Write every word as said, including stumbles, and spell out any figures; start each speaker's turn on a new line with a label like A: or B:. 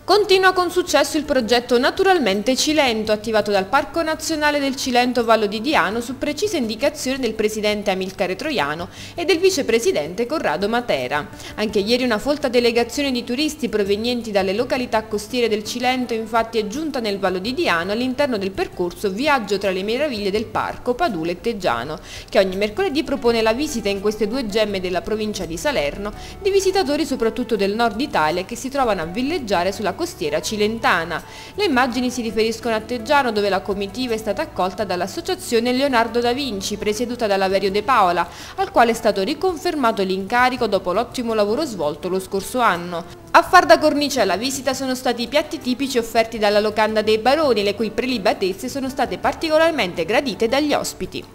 A: Continua con successo il progetto Naturalmente Cilento, attivato dal Parco Nazionale del Cilento Vallo di Diano su precise indicazioni del presidente Amilcare Troiano e del vicepresidente Corrado Matera. Anche ieri una folta delegazione di turisti provenienti dalle località costiere del Cilento infatti è giunta nel Vallo di Diano all'interno del percorso Viaggio tra le meraviglie del parco Padula e Teggiano, che ogni mercoledì propone la visita in queste due gemme della provincia di Salerno di visitatori soprattutto del nord Italia che si trovano a villeggiare sulla costiera cilentana. Le immagini si riferiscono a Teggiano, dove la comitiva è stata accolta dall'associazione Leonardo da Vinci, presieduta da Laverio De Paola, al quale è stato riconfermato l'incarico dopo l'ottimo lavoro svolto lo scorso anno. A far da cornice alla visita sono stati i piatti tipici offerti dalla locanda dei Baroni, le cui prelibatezze sono state particolarmente gradite dagli ospiti.